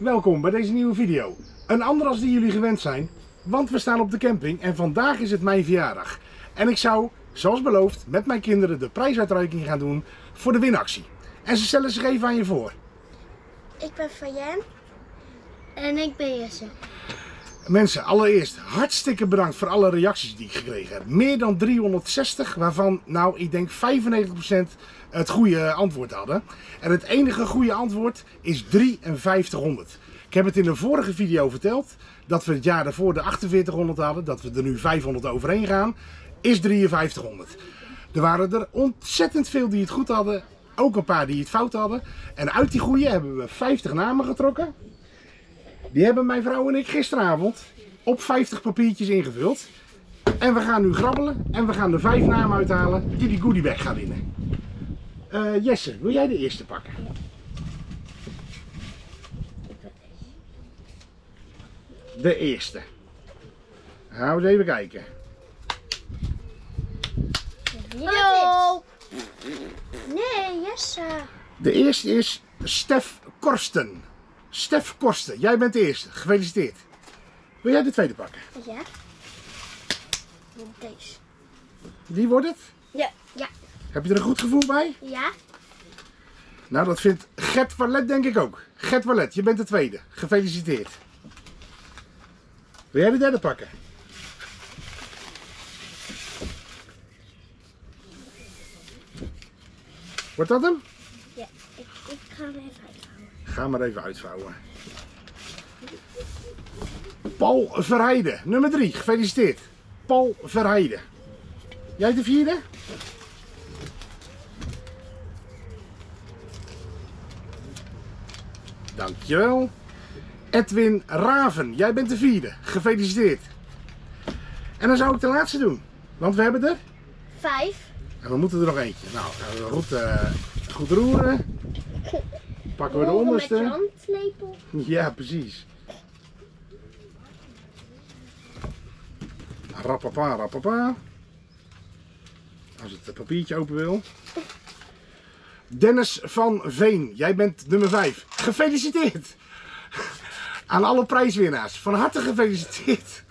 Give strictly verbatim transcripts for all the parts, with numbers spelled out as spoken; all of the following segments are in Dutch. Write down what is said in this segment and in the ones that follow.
welkom bij deze nieuwe video. Een ander als die jullie gewend zijn, want we staan op de camping en vandaag is het mijn verjaardag. En ik zou, zoals beloofd, met mijn kinderen de prijsuitreiking gaan doen voor de winactie. En ze stellen zich even aan je voor. Ik ben Fayen. En ik ben Jesse. Mensen, allereerst hartstikke bedankt voor alle reacties die ik gekregen heb. Meer dan driehonderdzestig, waarvan nou ik denk vijfennegentig procent het goede antwoord hadden. En het enige goede antwoord is vierduizend. Ik heb het in de vorige video verteld dat we het jaar daarvoor de achtenveertighonderd hadden, dat we er nu vijfhonderd overheen gaan, is vierduizend. Er waren er ontzettend veel die het goed hadden, ook een paar die het fout hadden. En uit die goede hebben we vijftig namen getrokken. Die hebben mijn vrouw en ik gisteravond op vijftig papiertjes ingevuld. En we gaan nu grabbelen en we gaan de vijf namen uithalen die die goodiebag gaan winnen. Uh, Jesse, wil jij de eerste pakken? De eerste. Gaan we eens even kijken. Yo! Nee, Jesse. De eerste is Stef Korsten. Stef Korsten, jij bent de eerste. Gefeliciteerd. Wil jij de tweede pakken? Ja. Deze. Die wordt het? Ja. Ja. Heb je er een goed gevoel bij? Ja. Nou, dat vindt Gert Wallet denk ik ook. Gert Wallet, je bent de tweede. Gefeliciteerd. Wil jij de derde pakken? Wordt dat hem? Ja, ik, ik ga hem even uitvouwen. Ga maar even uitvouwen. Paul Verheijden, nummer drie. Gefeliciteerd. Paul Verheijden. Jij de vierde? Dankjewel. Edwin Raven, jij bent de vierde. Gefeliciteerd. En dan zou ik de laatste doen. Want we hebben er... Vijf. En we moeten er nog eentje. Nou, gaan we goed, uh, goed roeren. Pakken we de Roeren onderste. met je handlepel. Ja, precies. Rappapa, rappapa. Als het papiertje open wil. Dennis van Veen, jij bent nummer vijf. Gefeliciteerd! Aan alle prijswinnaars, van harte gefeliciteerd.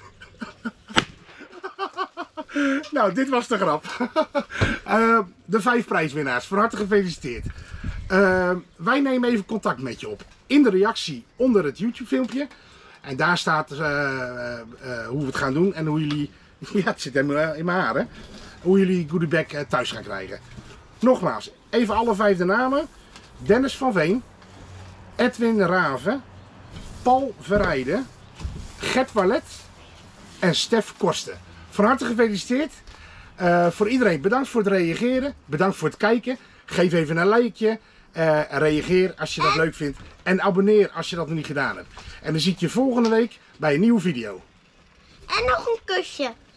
Nou, dit was de grap. uh, de vijf prijswinnaars, van harte gefeliciteerd. Uh, wij nemen even contact met je op in de reactie onder het YouTube filmpje. En daar staat uh, uh, uh, hoe we het gaan doen en hoe jullie, ja het zit helemaal in mijn haren, hoe jullie goodiebag uh, thuis gaan krijgen. Nogmaals, even alle vijf de namen. Dennis van Veen, Edwin Raven, Paul Verheijden, Gert Wallet en Stef Korsten. Van harte gefeliciteerd. Uh, voor iedereen bedankt voor het reageren, bedankt voor het kijken. Geef even een likeje. Uh, reageer als je dat leuk vindt. En abonneer als je dat nog niet gedaan hebt. En dan zie ik je volgende week bij een nieuwe video. En nog een kusje.